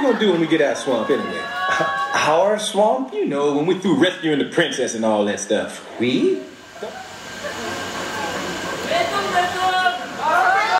gonna do when we get out of swamp anyway? Our swamp? You know, when we through rescuing the princess and all that stuff. We?